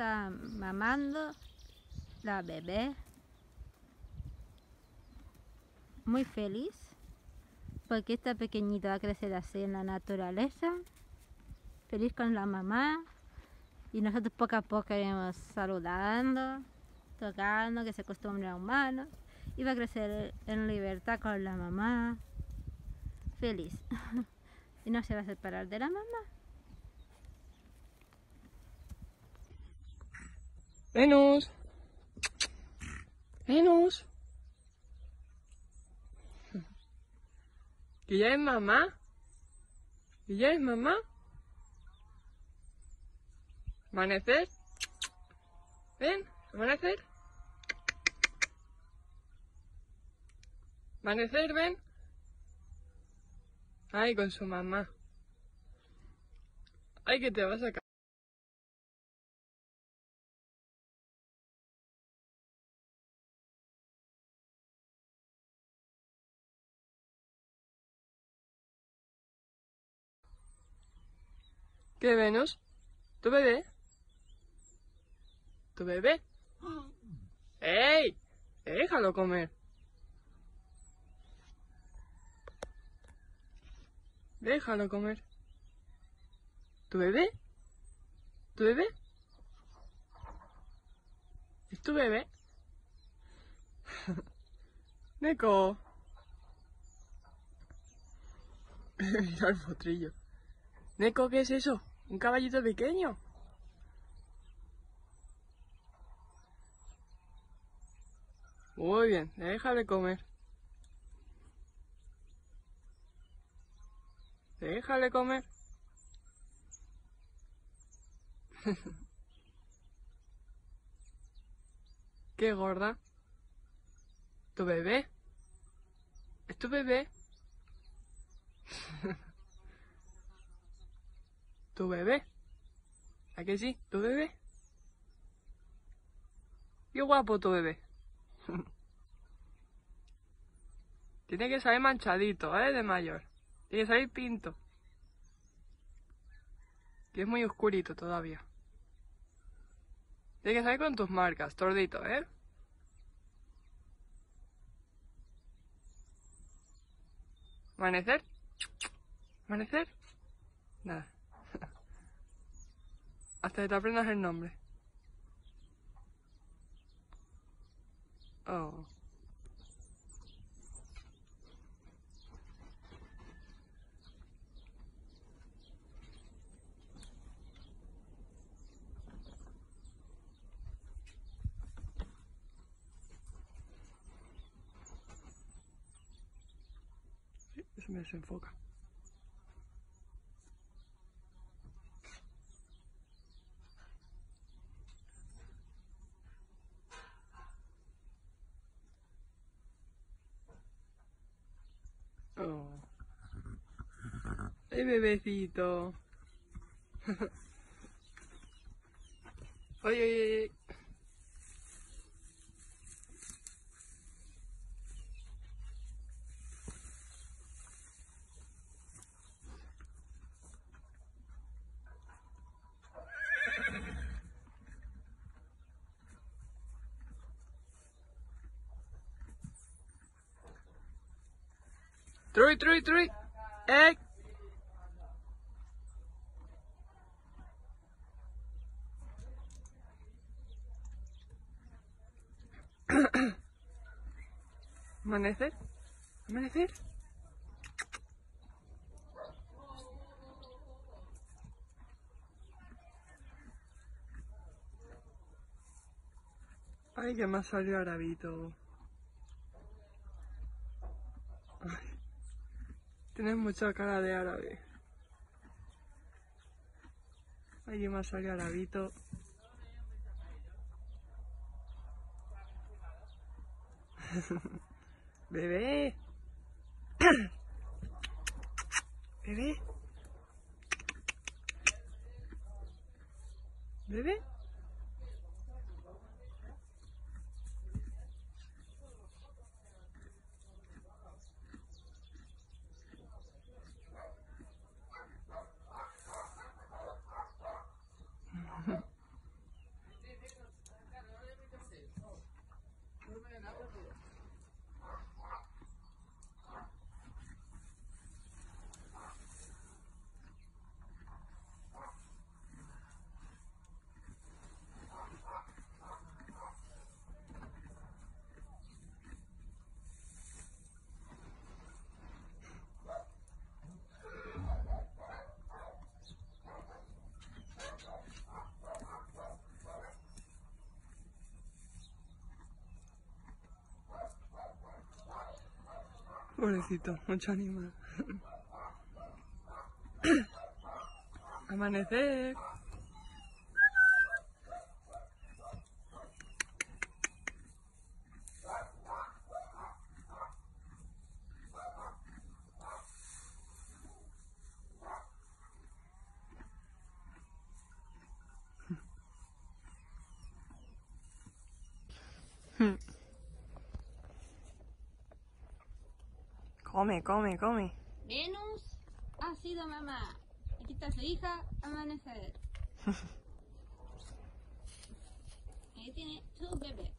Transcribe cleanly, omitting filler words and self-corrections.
está mamando la bebé. Muy feliz porque esta pequeñita va a crecer así en la naturaleza, feliz con la mamá, y nosotros poco a poco iremos saludando, tocando, que se acostumbre a humanos, y va a crecer en libertad con la mamá, feliz. Y no se va a separar de la mamá. Venus. Venus. ¿Que ya es mamá? ¿Que ya es mamá? ¿Amanecer? ¿Ven? ¿Amanecer? ¿Amanecer? ¿Ven? Ay, con su mamá. Ay, que te vas a caer. ¿Qué, Venus? ¿Tu bebé? ¿Tu bebé? ¡Ey! Déjalo comer. Déjalo comer. ¿Tu bebé? ¿Tu bebé? ¿Es tu bebé? Neko. Mira el potrillo. Neko, ¿qué es eso? ¿Un caballito pequeño? Muy bien, déjale comer. Déjale comer. Qué gorda. ¿Tu bebé? ¿Es tu bebé? ¿Tu bebé? ¿A que sí? ¿Tu bebé? Qué guapo tu bebé. Tiene que salir manchadito, de mayor. Tiene que salir pinto. Que es muy oscurito todavía. Tiene que salir con tus marcas, tordito, ¿Amanecer? ¿Amanecer? Nada. Hasta que te aprendas el nombre. Oh. Eso me desenfoca. Oh. ¡Ay, bebecito! ¡Ay, ay, ay! ¡Truy, truy, truy! ¡Eh! ¿Amanecer? ¿Amanecer? Ay, que me ha salido Arabito. Ay, tienes mucha cara de árabe. Ay, que me ha salido Arabito. Bebé. Bebé. Bebé. Pobrecito, mucho animal. Amanecer. Come, come, come. Venus ha sido mamá. Aquí está su hija, Amanecer. Ahí tiene su bebé.